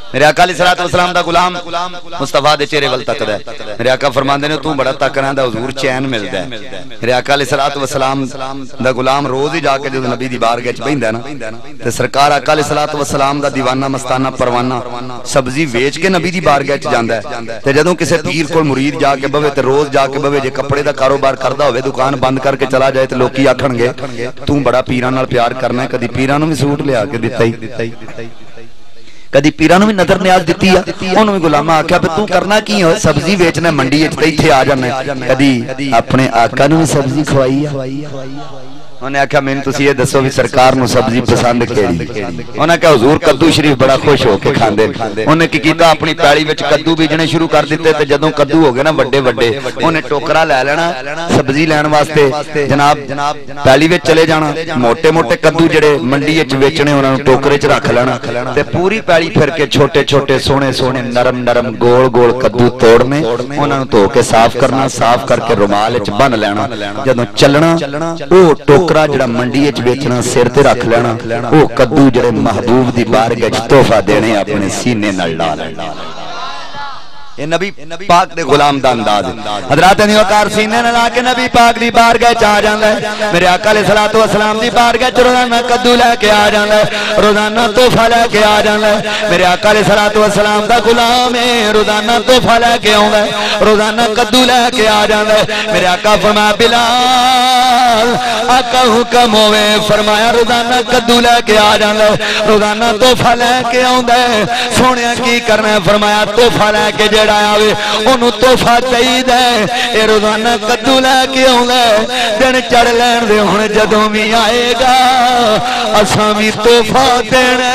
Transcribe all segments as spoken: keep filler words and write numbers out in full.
میرے آقا علیہ الصلوۃ والسلام دا غلام مصطفیٰ دے چہرے ول تکدا ہے. میرے آقا فرماندے نے تو بڑا تکنا دا حضور چین ملدا ہے. میرے آقا علیہ الصلوۃ والسلام دا غلام روز ہی جا کے جدوں نبی دی بارگاہ وچ بہندا ہے نا تے سرکار آقا علیہ الصلوۃ والسلام دا دیوانہ مستانہ پروانہ سبزی ویچ کے نبی دی بارگاہ وچ جاندا ہے. تے جدوں کسے پیر کول مرید جا کے بوے تے روز جا کے بوے جے کپڑے دا کاروبار کردا ہوے دکان بند کر کے چلا جائے تے لوکی آکھن گے تو بڑا پیراں نال پیار کرنا ہے. کدی پیراں نوں وی سوٹ لیا کے دتا ہی کدی پیراں نوں وی نظر نیاز دتی ہے. اونوں وی غلامہ آکھیا پہ تو کرنا کی ہے سبزی ویچنا منڈی وچ تے ایتھے آ جانا. کدی اپنے آقا نوں سبزی کھوائی ہے. انہیں آکھا میں نے تسی یہ دسو بھی سرکار نو سبزی پسند کیڑی. انہیں کہا حضور کدو شریف بڑا خوش ہو کے کھاندے. انہیں کی کیتا اپنی پیلی وچ کدو بیجنے شروع کر دیتے تے جدوں کدو ہو گئے نا وڈے وڈے انہیں ٹوکرا لے لینا سبزی لین واسطے جناب پیلی وچ چلے جانا. موٹے موٹے کدو جڑے منڈی وچ ویچنے انہاں نوں ٹوکرے وچ رکھ لینا تے پوری پیلی پھر کے چھوٹے چھوٹے سونے سونے نرم نرم گول گول کدو توڑنے انہاں نوں دھو کے صاف کرنا. صاف کر کے رومال وچ بن لینا. جدوں چلنا او ٹوکرا جڑا منڈی وچ بیچنا سر تے رکھ لینا. او کدو جڑے محبوب دی بارگاہ وچ تحفہ دینے اپنے سینے نال لا لینا. یہ نبی پاک دے غلام دا انداز. حضرات نے وقار سینے نال لا کے نبی پاک دی بارگاہ وچ آ جاندا ہے. میرے آقا علیہ الصلوۃ والسلام دی بارگاہ وچ روزانہ کدو لے کے آ جاندا ہے. روزانہ تحفہ لے کے آ جاندا ہے. میرے آقا علیہ الصلوۃ والسلام دا غلام ہے روزانہ تحفہ لے کے آوندا ہے. روزانہ کدو لے کے آ جاندا ہے. میرے آقا فرمایا بلال آقا حکم ہوے فرمایا روزانہ کدو لے کے آ جاندا ہے. روزانہ تحفہ لے کے آوندا ہے. سونیا کی کرنا ہے فرمایا تحفہ لے کے آوے انہوں تحفہ چاہیے. اے روزانہ کدو لے کے آوندا ہے. دن چڑھ لین دے ہن جدوں بھی آئے گا اساں بھی تحفہ دینا.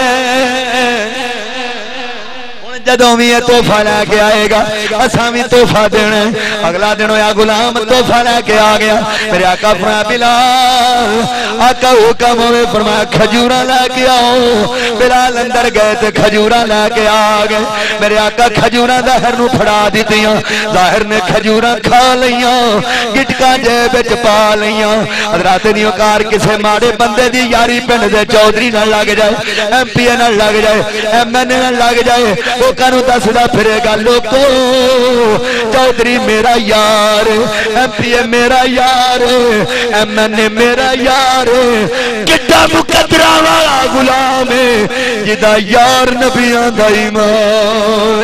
جدوں بھی یہ تحفہ لے کے آئے گا اساں بھی تحفہ دینا. اگلا دن ہویا غلام تحفہ لے کے آ گیا. میرے آقا فرمایا بلال آقا حکم ہوئے فرمایا کھجوراں لے کے آؤ. بلال اندر گئے تے کھجوراں لے کے آ گئے. میرے آقا کھجوراں ظاہر نو پھڑا دتیاں. ظاہر نے کھجوراں کھا لیاں گٹکاں جیب وچ پا لیاں. حضرات دی اوقار کسے ماڑے بندے دی یاری پنڈ دے چودھری نال لگ جائے ایم پی اے نال لگ جائے ایم این اے نال لگ جائے کانو دسدا پھرے گا لوکو چودھری میرا یار ایم پی اے میرا یار ایم این اے میرا یار. کڈا مقدرہ والا غلام ہے جدا یار نبیاں دا ایمان.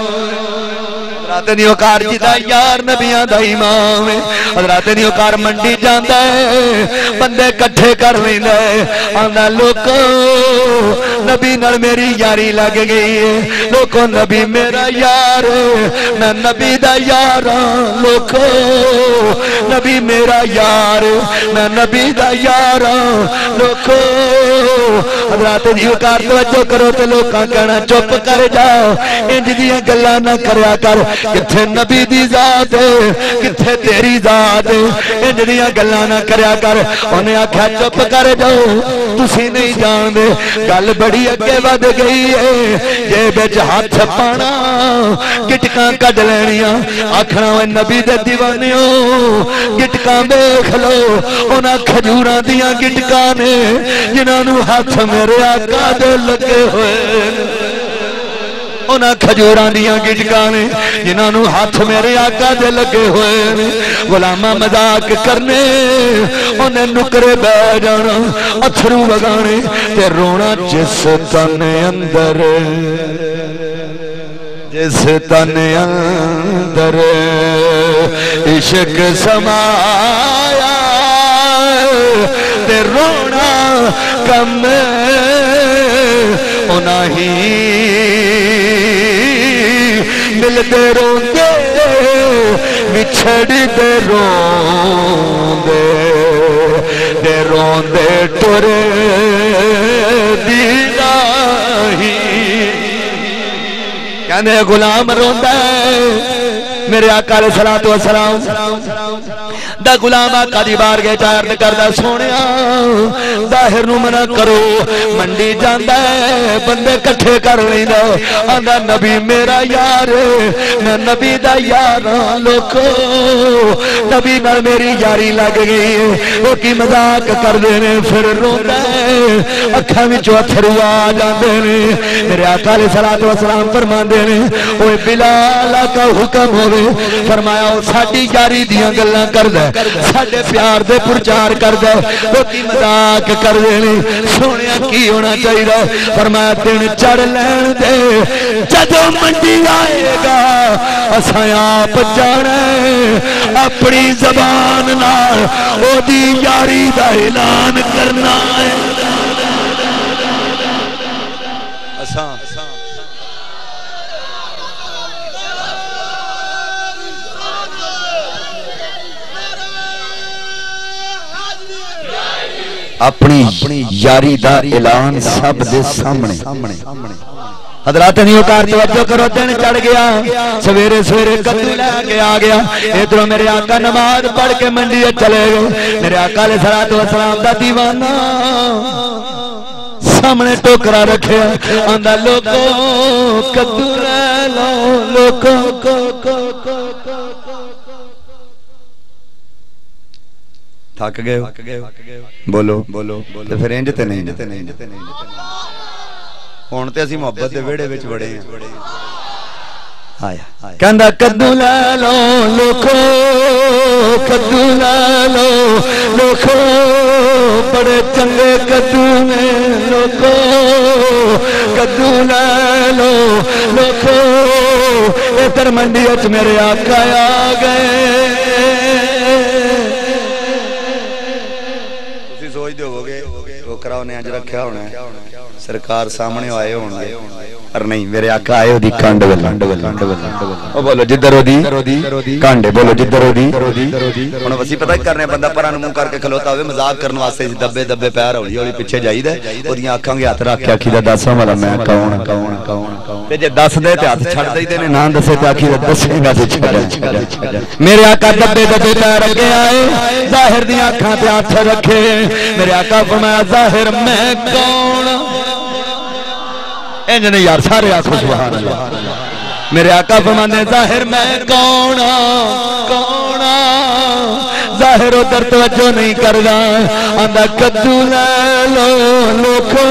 حضرات دی اوقار جدا یار نبیاں دا امام ہے. حضرات دی اوقار منڈی جاندا ہے بندے کٹھے کر لیندا ہے. آندا لوکو نبی نال میری یاری لگ گئی ہے. لوکو نبی میرا یار میں نبی دا یار ہاں. لوکو نبی میرا یار میں نبی دا یار ہاں. لوکو حضرات دی اوقار توجہ کرو تے لوکاں کہنا چپ کر جاؤ انج دیاں گلاں نہ کریا کر. کتھے نبی دی ذات ہے کتھے تیری ذات ہے انج دیاں گلاں نہ کریا کر. انہیں آکھیا چپ کر جاؤ تسی نہیں جاندے گل بڑی اگے ود گئی ہے. جیب وچ ہاتھ پانا گٹکاں کڈ لینیاں آکھنا اوے نبی دے دیوانیو گٹکاں ویکھ لو انہاں کھجوراں دیاں گٹکاں نے جنہاں نوں ہاتھ میرے آقا دے لگے ہوئے. انہاں کھجوراں دیاں گٹکاں نے جنہاں نوں ہاتھ میرے آقا دے لگے ہوئے. غلامہ مذاق کرنے انہیں نکرے بہ جانا اتھرو وگانے تے رونا جس تن اندر جس تن اندر عشق سمایا تے رونا کم انہاں ہی ملتے روندے بچھڑتے روندے دے روندے ٹرے دینا ہی. کہنے غلام روندا ہے میرے آقا علیہ الصلوۃ والسلام دا غلام آقا دی بارگاہ چ عرض کردا سونیا ظاہر نو منع کرو منڈی جاندا ہے بندے کٹھے کر لیندا آندا نبی میرا یار میں نبی دا یار ہاں لوکو نبی نال میری یاری لگ گئی وہ کی مذاق کردے نے پھر روندا ہے اکھاں وچوں اتھرو آ جاندے نے میرے آقا علیہ الصلوۃ والسلام فرماندے نے اوے بلال کا حکم ہوے فرمایا او ساڈی یاری دیاں گلاں کردا ساڈے پیار دے پرچار کردا وہ کی مذاق کردے نے سونیا کی ہونا چاہیے فرمایا دن چڑھ لین دے جدوں منڈی آئے گا اساں آپ جانا اپنی زبان نال او دی یاری دا اعلان کرنا ہے اساں اپنی یاری دا اعلان سب دے سامنے حضرات نیوکار توجہ کرو دن چڑھ گیا سویرے سویرے کدو لے کے آ گیا ادھروں میرے آقا نماز پڑھ کے منڈی چلے گئے میرے آقا علیہ الصلوۃ والسلام دا دیوانہ سامنے ٹوکرا رکھے آندا لوکو کدو لے لو لوکو کو کو کو تھک گئے بولو بولو تے پھر انج تے نہیں ہن تے اسی محبت دے ویڑے وچ بڑے ہیں آیا کہندا کدو لے لو لوکو کدو لے لو لوکو بڑے چنگے کدو نے لوکو کدو لے لو لوکو ادھر منڈی وچ میرے آقا آ گئے ٹوکرا انہیں اج رکھیا ہونا ہے سرکار سامنے آئے ہون گے اور نہیں میرے آقا آئے دی کانڈ ول او بولو جدھر او دی کانڈے بولو جدھر او دی ہن وسی پتہ کرنے بندہ پراں منہ کر کے کھلوتا ہوے مذاق کرن واسطے دبے دبے پیر ہولی ہولی پیچھے جائیدا اودیاں اکھاں گے ہاتھ رکھ کے آکھی دا دساں والا میں کون کون کون تے جے دس دے تے ہاتھ چھڑ دے نے نہ دسے تے آکھی دا دسے گا تے چھڑ میرے آقا دبے دبے پیر اگے آئے ظاہر دی اکھاں تے ہاتھ رکھے میرے آقا فرمایا ظاہر میں کون انج نہیں یار سارے آکھو سبحان اللہ میرے آقا فرمانے ظاہر میں کون کون ظاہر ادھر توجہ نہیں کردا آندا کدو لے لو لوکو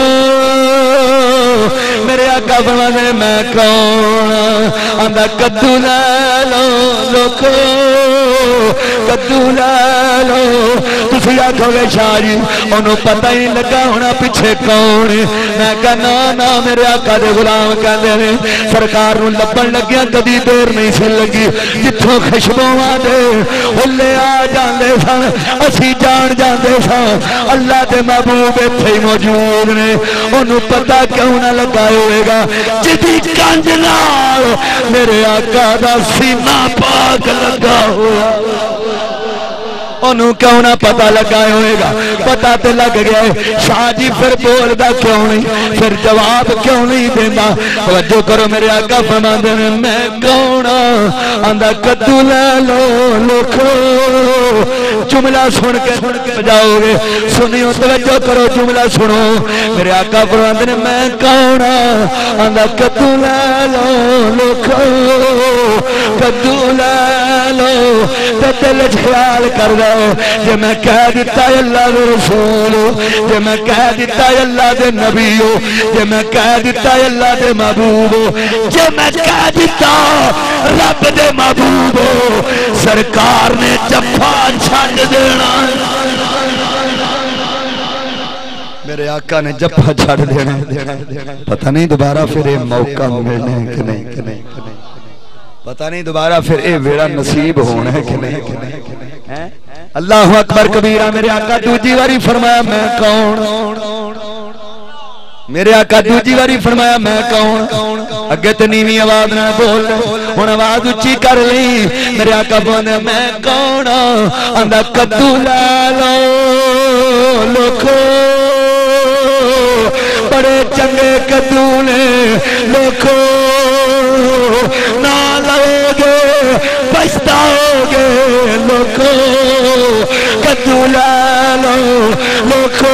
میرے آقا فرمانے میں کون آندا کدو لے لو لوکو کدو لے لو تسی آکھو گے شاہ جی انہوں پتہ ہی لگا ہونا پیچھے کون میں کہنا نا میرے آقا دے غلام کہندے نے سرکار نو لبن لگیا کدی دیر نہیں سی لگی جتھوں خوشبواں دے ہلے آ جاندے سن اسی جان جاندے سن اللہ دے محبوب ایتھے ہی موجود نے انہوں پتہ کیوں نہ لگا ہوئے گا جدی کنج نال میرے آقا دا سینہ پاک لگا ہوا انہوں کیوں نہ پتہ لگا ہوئے گا پتہ تے لگ گیا شاہ جی پھر بول دا کیوں نہیں پھر جواب کیوں نہیں دینا توجہ کرو میرے آقا فرماندے نے میں کون آندا کدو لے لو لوکو جملہ سن کے بجاؤ گے سنیو توجہ کرو جملہ سنو میرے آقا فرماندے نے میں کون آندا کدو لے لو لوکو کدو لے لو تے دل خیال کر دے جے میں کہہ دیتا ہے اللہ دے رسول جے میں کہہ دیتا ہے اللہ دے نبی جے میں کہہ دیتا ہے اللہ دے محبوب جے میں کہہ دیتا رب دے محبوب سرکار نے جفا چھڑ دینا میرے آقا نے جفا چھڑ دینا پتہ نہیں دوبارہ پھر یہ موقع ملنا ہے کہ نہیں کہ نہیں پتہ نہیں دوبارہ پھر یہ ویڑا نصیب ہونا ہے کہ نہیں اللہ اکبر کبیرہ میرے آقا دوجی واری فرمایا میں کون میرے آقا دوجی واری فرمایا میں کون اگے تے نیویں آواز نہ بول ہن آواز اونچی کر لی میرے آقا بولے میں کون آندا کدو لے لو لوکو بڑے چنگے کدو نے لوکو نہ لو گے بچتا ہوگے لوکو کدو لے لو لوکو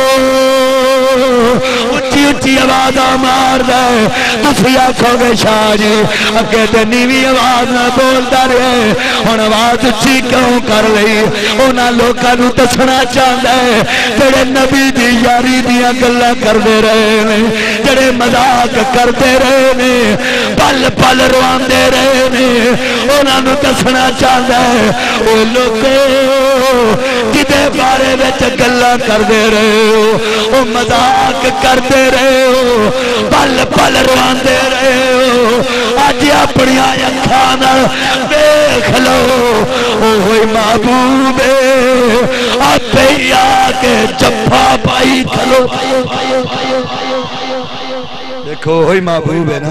اچھی اچھی آواز مار دے تسی آکھو گے شاہ جی اگے تے نیوی آواز نہ بولتا رہے ہن آواز اچھی کیوں کر لئی انہاں لوکاں نوں دسنا چاہندا ہے جڑے نبی دی یاری دیاں گلاں کردے رہے نے جڑے مذاق کردے رہے نے پل پل رواندے رہے نے انہاں نوں دسنا چاہندا ہے او لوکو جدے بارے وچ گلاں کردے رہے ہو او مذاق کردے رہے ہو پل پل رواندے رہے ہو اج اپنی اکھاں نال ویکھ لو اوہی محبوب آپے آ کے جفا پائی کھلو دیکھو ہوئی محبوب ہے نا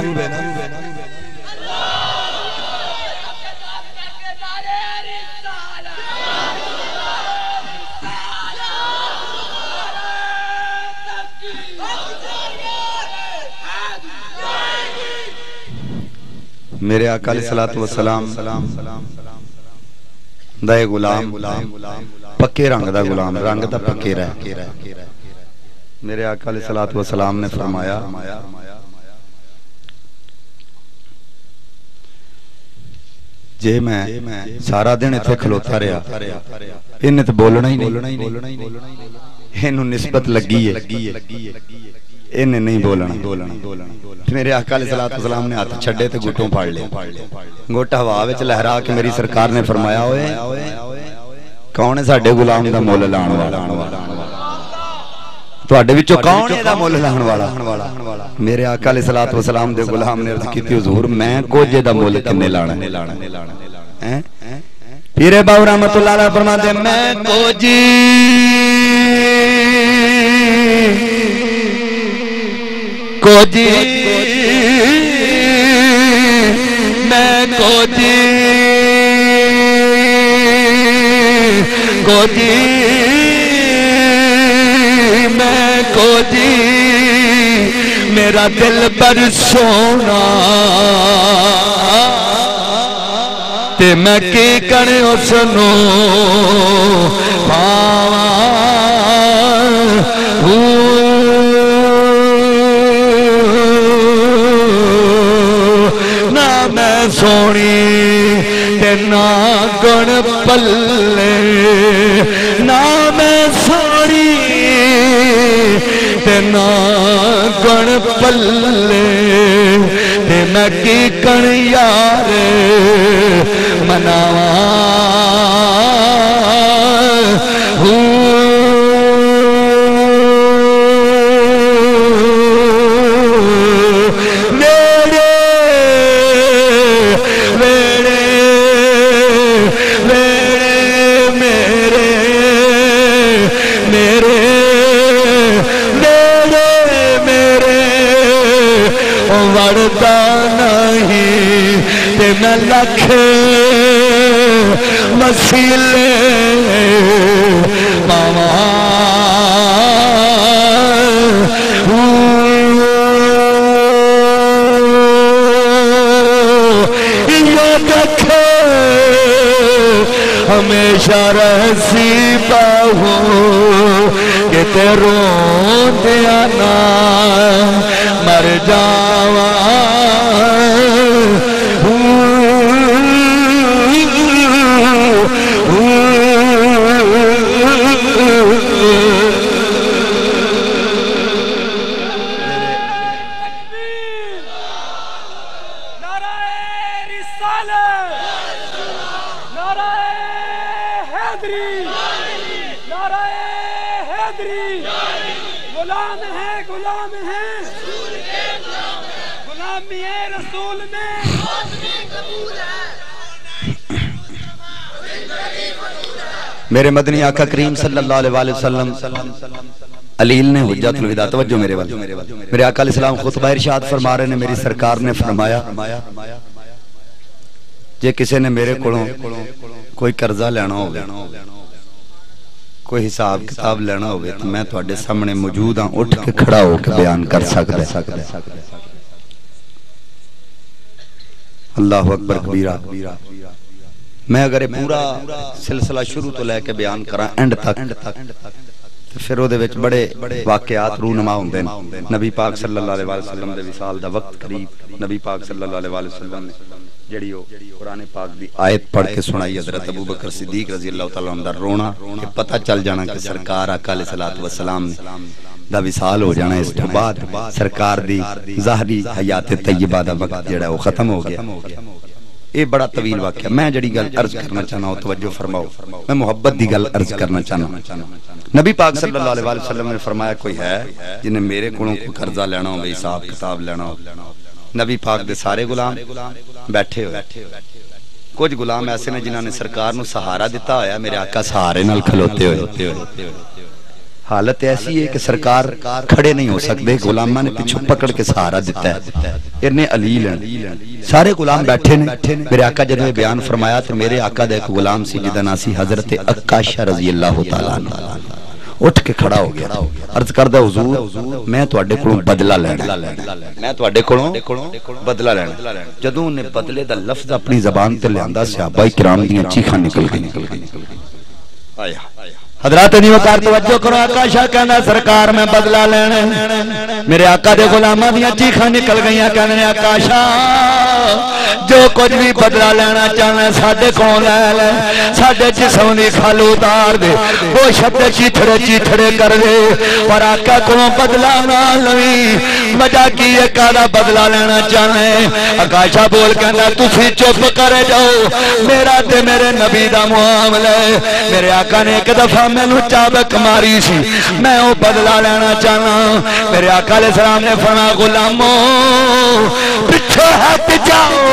میرے آقا علیہ الصلوۃ والسلام دا غلام پکے رنگ دا غلام رنگ دا پکے رہ میرے آقا علیہ الصلوۃ والسلام نے فرمایا جے میں سارا دن ایتھے کھلوتا رہا انہیں تو بولنا ہی نہیں انہوں نسبت لگی ہے انہیں نہیں بولنا میرے آقا علیہ السلام نے ہاتھ چھڑے تے گھٹوں پھاڑ لے گھٹا ہوا وچ لہرا کے میری سرکار نے فرمایا ہوئے کون ہے ساڈے غلام دا مول لان والا تواڈے وچوں کون ہے دا مول لان والا میرے آقا علیہ السلام دے غلام نے عرض کیتی حضور میں کوجے دا مول کنے لانا ہیں پیر باو رحمت اللہ علیہ فرماتے ہیں میں کوجی کوجی میں کوجی کوجی میں کوجی میرا دل بر سونا تے میں کی کرے اس نو نہ میں سونی تے نہ گن پلے نہ میں سونی تے نہ گن پلے تے میں کی کن یار مناواں میرے میرے میرے میرے میرے میرے میرے وڑتا نہیں تے میں لکھ وسیلے پاواں ہمیشہ رہسی باہو کہ تے روندیا نہ مر جاواں غلام ہے غلام ہے غلامی ہے رسول میں میرے مدنی آقا کریم صلی اللہ علیہ وسلم علیل نے حجت الوداع توجہ میرے والے میرے آقا علیہ السلام خطبہ ارشاد فرما رہے نے میری سرکار نے فرمایا جے کسی نے میرے کولوں کوئی قرضہ لینا ہوگا کوئی حساب کتاب لینا ہوگا تو میں تواڈے سامنے موجود ہاں اٹھ کے کھڑا ہو کے بیان کر سکتا ہے اللہ اکبر کبیرہ میں اگر پورا سلسلہ شروع تو لے کے بیان کرا اینڈ تک پھر وہ بڑے واقعات رونما ہوندے ہیں. نبی پاک صلی اللہ علیہ وسلم دے وصال دا وقت قریب نبی پاک صلی اللہ علیہ وسلم نے جڑی وہ قرآن پاک دی آیت پڑھ کے سنائی حضرت ابوبکر صدیق رضی اللہ تعالیٰ عنہ دا رونا کہ پتہ چل جانا کہ سرکار آقا علیہ الصلوۃ والسلام دا وصال ہو جانا. اس تو بعد سرکار دی ظاہری حیات طیبہ دا وقت جڑا وہ ختم ہو گیا. یہ بڑا طویل واقعہ. میں جڑی گل عرض کرنا چاہنا ہوں توجہ فرماؤ. میں محبت دی گل عرض کرنا چاہنا ہوں. نبی پاک صلی اللہ علیہ وسلم نے فرمایا کوئی ہے جنہیں میرے کولوں کو قرضہ لینا ہو حساب کتاب لینا ہو. نبی پاک دے سارے غلام بیٹھے ہوئے. کچھ غلام ایسے نے جنہاں نے سرکار نو سہارا دیتا ہویا میرے آقا سہارے نال کھلوتے ہوئے. حالت ایسی ہے کہ سرکار کھڑے نہیں ہو سکتے. غلامہ نے پیچھے پکڑ کے سہارا دیتا ہے. ارنے علیل ہیں سارے غلام بیٹھے نے. میرے آقا جنہوں نے بیان فرمایا تو میرے آقا دے ایک غلام سی جدہ ناسی حضرت عکاشہ رضی اللہ تعالیٰ عنہ اٹھ کے کھڑا ہو گیا. عرض کردہ حضور میں تو اڈے کڑوں بدلہ لینا میں تو اڈے کڑوں بدلہ لینا. جدوں نے بدلے دا لفظ اپنی زبان تے لیاندہ صحابہ کرام دیاں چیخاں نکل گئی. آیا حضرات نہیں وقار توجہ کرو. عکاشہ کہنا سرکار میں بدلہ لینا. میرے آقا دے غلامہ دیاں چیخاں نکل گئیاں. کہنے عکاشہ جو کچھ بھی بدلہ لینا چاہنا ساڑھے کون لے لے. ساڑھے جسم دی کھالو اتار دے. وہ شبد چیتھڑے چیتھڑے کر دے. اور آقا کو بدلہ نہ لوی وجہ کی ایک آدھا بدلہ لینا چاہنے. عکاشہ بول کہنا تسی چپ کرے جاؤ میرا تے میرے نبی دا معاملے. میرے آقا نے ایک دفعہ میں نو چابک ماری سی میں وہ بدلہ لینا چاہنا. میرے آقا علیہ السلام نے فرمایا غلاموں پچھو ہٹ جاؤ.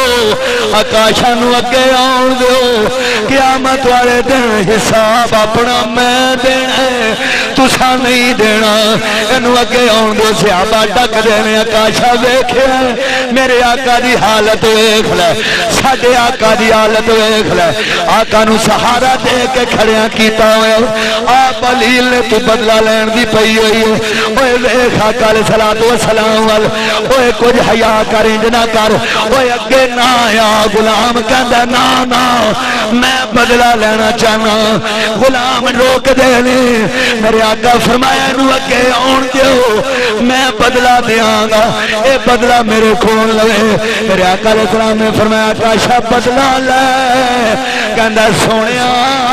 عکاشہ نو اگے آن دو. قیامت والے دن حساب اپنا میں دینا تسا نہیں دینا. انو اگے آن دو. صحابہ ڈک دینے. عکاشہ دیکھے میرے آقا دی حالت ویکھ لے ساڈے آقا دی حالت ویکھ لے. آقا نو سہارا دے کے کھڑیاں کیتا ہوئے. آپ علیل نے تو بدلہ لین دی پئی ہوئی ہے. اوے ویکھ آقا علیہ الصلوۃ والسلام وال. اوے کچھ حیا کر انج نہ کر. اوے اگے نہ آیا. غلام کہندا نا نا میں بدلہ لینا چاہنا. غلام روک دے نے. میرے آقا فرمایا نو اگے آن دیو میں بدلہ دیاں گا. اے بدلہ میرے کھول لوے. میرے آقا علیہ السلام نے فرمایا عکاشہ بدلہ لے. کہندا سونیا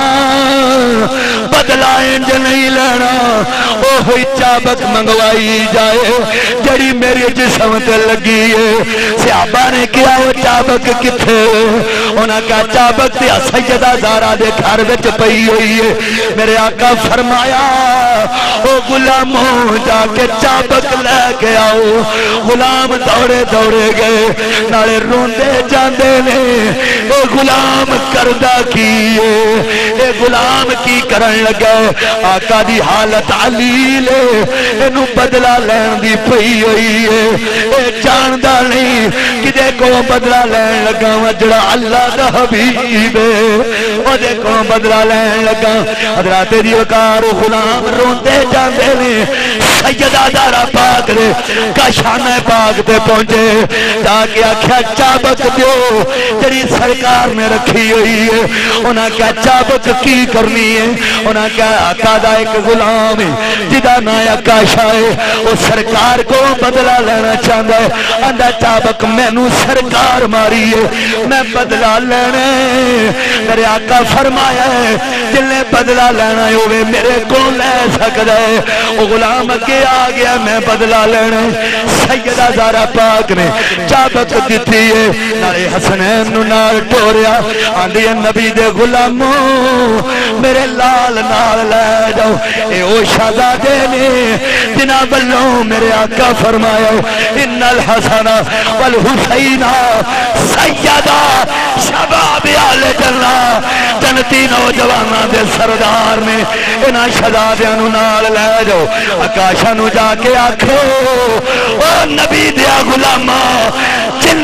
بدلہ انج نہیں لینا. او ہوئی چابک منگوائی جائے جڑی میری جسم تے لگی ہے. صحابہ نے کیا وہ چابک کتھے. انہاں کہا چابک تے سیدہ زہرا دے گھر وچ پئی ہوئی ہے. میرے آقا فرمایا او غلاموں جا کے چابک لے کے آؤ. غلام دوڑے دوڑے گئے نالے روندے جاندے نے. او غلام کردہ کی اے غلام کی کرن لگا. آقا دی حالت علیل ہے. انو بدلہ لین دی پئی ہوئی ہے. اے جاندہ نہیں کدے کو بدلہ لین لگا جڑا اللہ دا حبیب ہے. او دے کو بدلہ لین لگا. حضرات دی وقار غلام روندے جاندے نے. سیدہ زہرا پاک نے کاشانہ پاک تے پہنچے تاکہ آکھیا چابک دیو جڑی سرکار نے رکھی ہوئی ہے. انہاں کہا چابک کی کرنی ہے. انہاں کہا آقا دا ایک غلام ہے جدا نا عکاشہ ہے. وہ سرکار کو بدلہ لینا چاہتا ہے. اندھا چابک میں نو سرکار ماری ہے میں بدلہ لینا. میرے آقا فرمایا ہے جن نے بدلہ لینا ہے وہ میرے کو لے سکتا ہے. وہ غلام کے آ گیا میں بدلہ لینا. سیدہ زہرا پاک نے چابک دیتی ہے. نارے حسنین نو نال ٹوریا آندھی نبی دے غلاموں میرے لال نال لے جاؤ. اے او شہزادے نے جنہ بلوں میرے آقا فرمایا ان الحسن والحسین سیدہ شباب آل جنہ جنتی نوجوانہ دے سردار نے. انہاں شہزادیاں نو نال لے جاؤ. عکاشہ نو جا کے آکھو او نبی دیا غلامہ جن نے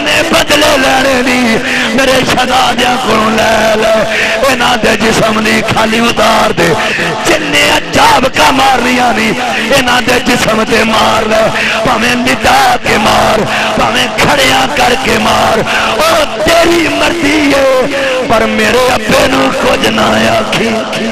بدلے لینے دی میرے شہزادیاں کو لے لے انہاں دے جسم دی خالی اتار دے جننے عجاب کا مار رہیا نہیں انہاں دے جسم تے مار لے پاویں لٹا کے مار پاویں کھڑیاں کر کے مار او تیری مرضی ہے پر میرے ابے نو کچھ نہ آکھی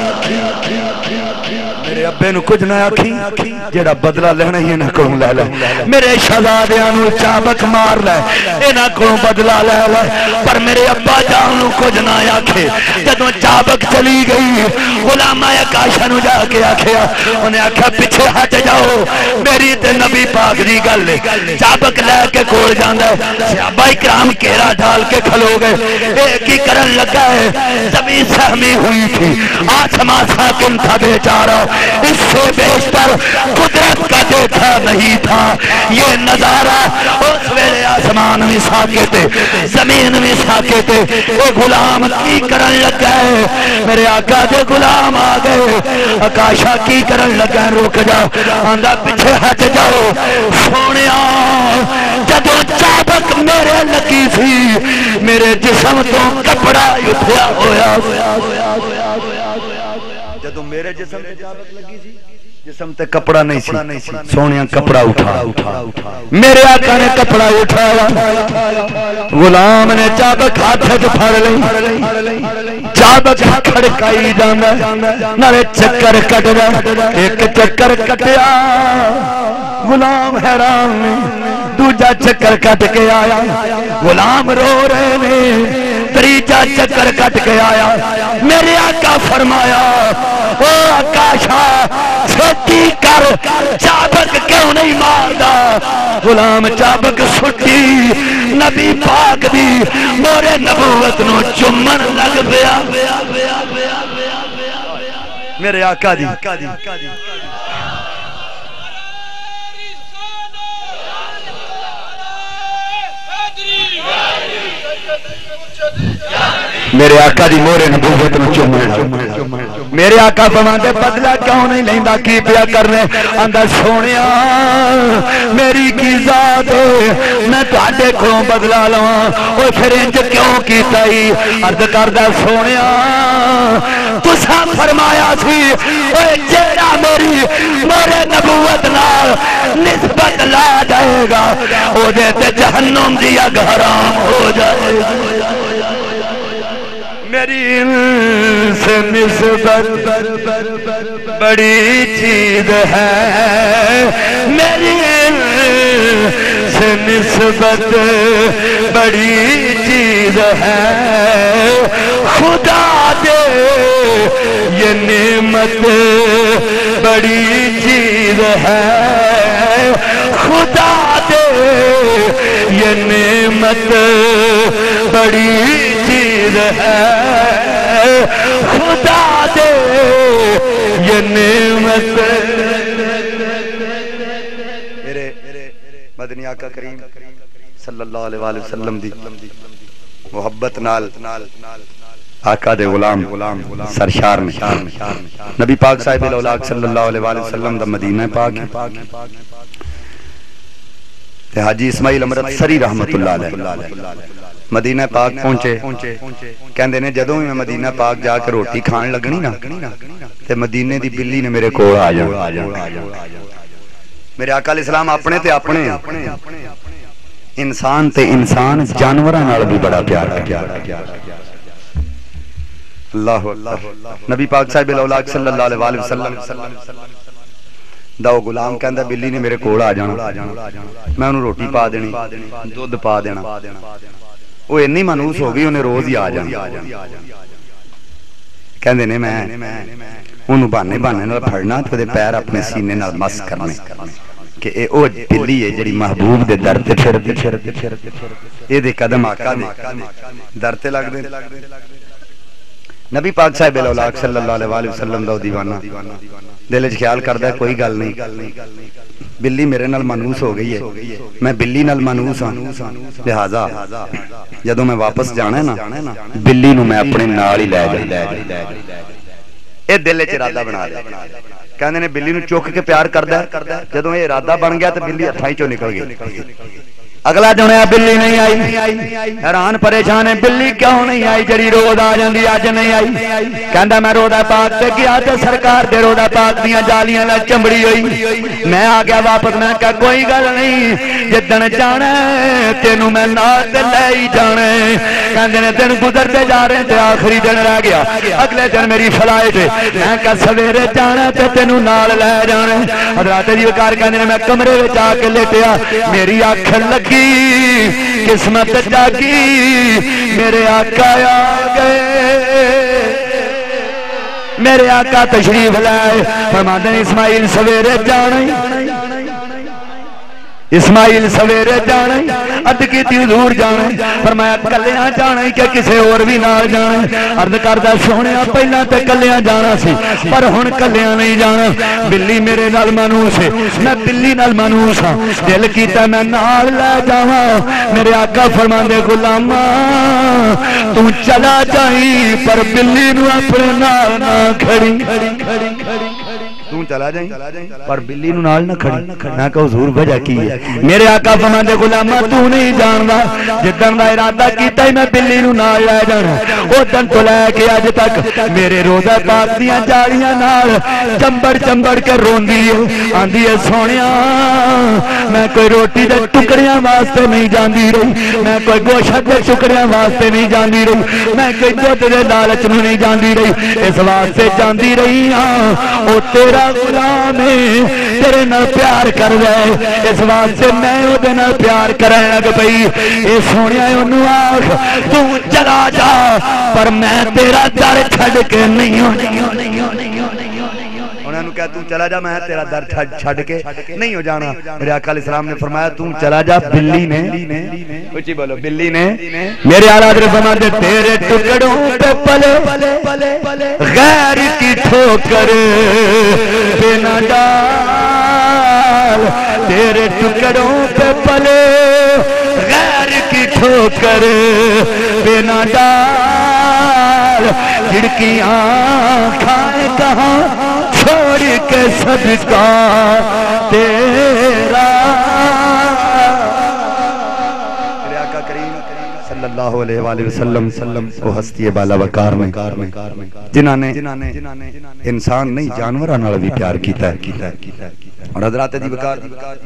میرے ابے نو کچھ نہ آکھی جڑا بدلہ لینا ہی انہاں کولوں لے لے میرے شہزادیاں نو چابک مار لے انہاں کولوں بدلہ لے لے پر میرے ابا جان نو کچھ نہ آکھے جدوں چابک چلی گئی غلام اکاشا نو جا کے آکھیا انہیں آکھیا پیچھے ہٹ جاؤ میری تے نبی پاک دی گل چابک لے کے کول جاندا ہے صحابہ کرام کیرا ڈال کے کھلو گئے ایک ہی کرن لگا ہے زمین سہمی ہوئی تھی آسمان ساکن تھا بیچارہ اس سے بیشتر قدرت کا دیکھا نہیں تھا یہ نظارہ اس ویلے آسمان میں ساکتے زمین میں ساکتے وہ غلام کی کرن لگا ہے میرے آقا دے غلام آگئے اکاشا کی کرن لگا ہے روک جاؤ آندھا پیچھے ہٹ جاؤ سونیا جدو چابک میرے لگی تھی میرے جسم تو کپڑا اٹھیا ہویا جدو میرے جسم تے چابک لگی تھی جسم تے کپڑا نہیں سی سونیا کپڑا اٹھا میرے آقا نے کپڑا اٹھایا غلام نے چابک ہاتھ سے پھڑ لئی چابک کھڑکائی جانا نالے چکر کٹ جا ایک چکر کٹیا غلام حیران دوجا چکر کٹ کے آیا غلام رو رہے نے تریجا چکر کٹ کے آیا میرے آقا فرمایا او اکاشا چھتی کر چابک کیوں نہیں ماردا غلام چابک سٹی نبی پاک دی مورے نبوت نو چمن لگ پیا میرے آقا دی میرے آقا دی مورے نبوت نو چومنا میرے آقا فرماندے بدلہ کیوں نہیں لیندا کی پیا کرنے اندر سونیا میری کی ذات میں تہاڈے کولوں بدلہ لواں اوے پھر انج کیوں کیتا ہی عرض کردا سونیا تساں فرمایا سی اوے جیڑا میری مورے نبوت نال نسبت لا جائے گا او دے تے جہنم دی اگ حرام ہو جائے گا میری سے نسبت بڑی چیز ہے میری سے نسبت بڑی چیز ہے خدا دے یہ نعمت بڑی چیز ہے خدا دے یہ نعمت بڑی چیز ہے خدا دے یہ نعمت میرے مدنی آقا کریم صلی اللہ علیہ وآلہ وسلم دی محبت نال آقا دے غلام سرشار میں نبی پاک صاحب الاولاق صلی اللہ علیہ وآلہ وسلم دا مدینہ پاک تے حاجی اسماعیل امرت سری رحمت اللہ علیہ مدینہ پاک پہنچے کہندے نے جدوں میں مدینہ پاک جا کے روٹی کھان لگنی نا تے مدینے دی بلی نے میرے کول آ جانا میرے آقا علیہ السلام اپنے تے اپنے انسان تے انسان جانوراں نال بھی بڑا پیار ہے اللہ اکبر نبی پاک صاحب الاولاق صلی اللہ علیہ وآلہ وسلم دا وہ غلام کہندا بلی نے میرے کول آ جانا میں انہوں روٹی پا دینی دودھ پا دینا وہ اتنی مانوس ہو گئی انہیں روز ہی آ جانا کہندے نے میں انہوں بہانے بہانے نال پھڑنا تے دے پیر اپنے سینے نال مس کرنے کہ اے او بلی ہے جڑی محبوب دے در تے پھردی پھردی اے دے قدم آقا دے در تے لگ دے نبی پاک صاحب الاولاق صلی اللہ علیہ وآلہ وسلم دا دیوانہ دل وچ خیال کردا ہے کوئی گل نہیں بلی میرے نال مانوس ہو گئی ہے میں بلی نال مانوس ہاں لہذا جدوں میں واپس جانا ہے نا بلی نو میں اپنے نال ہی لے جانا اے دل وچ ارادہ بنا لیا کہندے نے بلی نو چوک کے پیار کردا ہے جدوں اے ارادہ بن گیا تے بلی ہتھاں چوں نکل گئی اگلا جنیا بلی نہیں آئی، حیران پریشان ہے بلی کیوں نہیں آئی جڑی روز آ جاندی اج نہیں آئی؟ کہندا میں روضہ پاک تے گیا تے سرکار دے روضہ پاک دیاں جالیاں نال چمڑی ہوئی، میں آ گیا واپس، میں کہا کوئی گل نہیں، جدن جانا تینوں میں نال تے لے ہی جانا۔ کہندے نے دن گزرتے جا رہے تے آخری دن رہ گیا، اگلے دن میری فلائٹ، میں کہا سویرے جانا تے تینوں نال لے جانا۔ حضرات جی وقار کہندے نے میں کمرے وچ آ کے لیٹیا، میری اکھ لگی قسمت جاگی، میرے آقا آ گئے، میرے آقا تشریف لائے، فرماتے ہیں اسماعیل سویرے جانا، اسماعیل سویرے جانا، اد کی تھی حضور جانا، فرمایا کلیاں جانا کہ کسے اور بھی نال جانا؟ عرض کردہ سونیا پہلا تے کلیاں جانا سی پر ہن کلیاں نہیں جانا، بلی میرے نال مانوس ہے، میں بلی نال مانوس ہاں، دل کیتا میں نال لے جاواں۔ میرے آقا فرماندے غلاما تو چلا جائی پر بلی نو اپنے نال نہ کھڑی، تو چلا جائیں پر بلی نو نال نہ کھڑی۔ میں کہا حضور وجہ کی ہے؟ میرے آقا فرماندے غلاما تو نہیں جاندا، جدن دا ارادہ کیتا ہی میں بلی نو نال لے جانا، او دن تو لے کے اج تک میرے روضہ پاک دیاں جاڑیاں نال چمبڑ چمبڑ کے روندی ہے، آندی ہے سونیا میں کوئی روٹی دے ٹکڑیاں واسطے نہیں جاندی رہی، میں کوئی گوشت دے ٹکڑیاں واسطے نہیں جاندی رہی، میں کوئی دودھ دے لالچ نو نہیں جاندی رہی، اس واسطے جاندی رہی ہاں او تیرا غلام ہے، تیرے نال پیار کر رہے، اس واسطے میں او دے نال پیار کرنے لگ پئی۔ اے سونیا اونوں آکھ تو چلا جا پر میں تیرا در چھڈ کے نہیں ہوں، انہوں نے کہا تو چلا جا میں تیرا در چھڈ کے نہیں ہو جانا۔ میرے آقا علیہ السلام نے فرمایا تو چلا جا، بلی نے کچھ بولو، بلی نے میرے آلہ حضرت فرماتے تیرے ٹکڑوں پہ پلے غیر کی ٹھوکر پہ نہ ڈال، تیرے ٹکڑوں پہ پلے غیر کی ٹھوکر پہ نہ ڈال، کھڑکیاں کھائے کہاں چھوڑ کے صدقہ تیرا۔ میرے آقا کریم صلی اللہ علیہ وآلہ وسلم وہ ہستی بالا وقار میں جنہاں نے انسان نہیں جانوراں نال بھی پیار کیتا ہے۔ اور حضرات دی وقار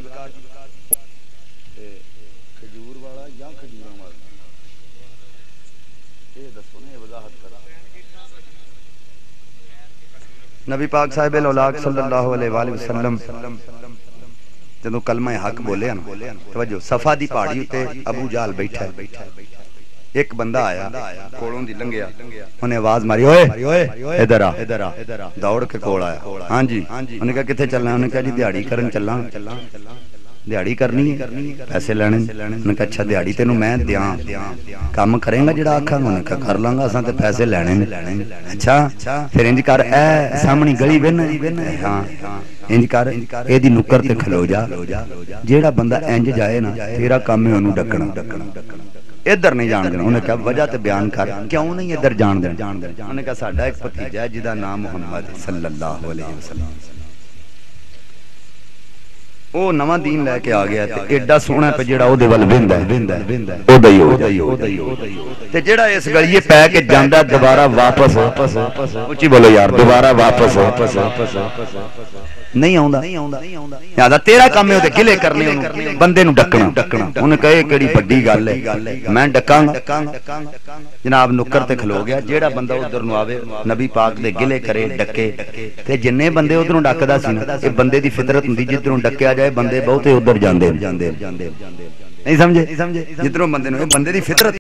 نبی پاک صاحب الاولاق صلی اللہ علیہ وآلہ وسلم جدو کلمہ حق بولے نا، توجہ صفا دی پہاڑی تے ابو جہل بیٹھا ہے، ایک بندہ آیا کولوں دی لنگیا، انہیں آواز ماری اوئے ادھر آ، دوڑ کے کول آیا، ہاں جی، انہوں نے کہا کتھے چلنا ہے؟ انہوں نے کہا جی دیہڑی کرن چلنا، دیہڑی کرنی ہے، پیسے لینے۔ انہوں نے کہا اچھا دیہڑی تینوں میں دیاں، کام کریں گا جڑا آکھاں؟ انہوں نے کہا کر لاں گا، اساں تے پیسے لینے۔ اچھا پھر انج کر، اے سامنی گلی وین، ہاں انج کر اے دی نکر تے کھلو جا، جیڑا بندہ انج جائے نا تیرا کام ہے انہوں ڈکنا، ادھر نہیں جان دینا۔ انہوں نے کہا وجہ تے بیان کر، کیوں نہیں ادھر جان دینا؟ انہوں نے کہا ساڈا ایک بھتیجا ہے جدا نام محمد صلی اللہ علیہ وسلم، او نواں دین لے کے آ گیا تے ایڈا سونا پہ جیڑا او دے ول ویندا ہے او دئی او تے جیڑا اس گلیے پے کے جاندا دوبارہ واپس، اونچی بولو یار، دوبارہ واپس نہیں آوندا۔ یاد تیرا کام ہے او تے گلے کرنے، بندے نو ڈکنا۔ انہوں نے کہا اے کیڑی بڑی گل ہے، میں ڈکاں گا؟ جناب نکر تے کھلو گیا، جیڑا بندہ ادھر نو آوے نبی پاک دے گلے کرے ڈکے، تے جننے بندے ادھروں ڈکدا سی نا، اے بندے دی فطرت ہوندی جدھروں ڈکیا جائے بندے بہتے ادھر جاندے، نہیں سمجھے؟ جدھروں بندے نو، اے بندے دی فطرت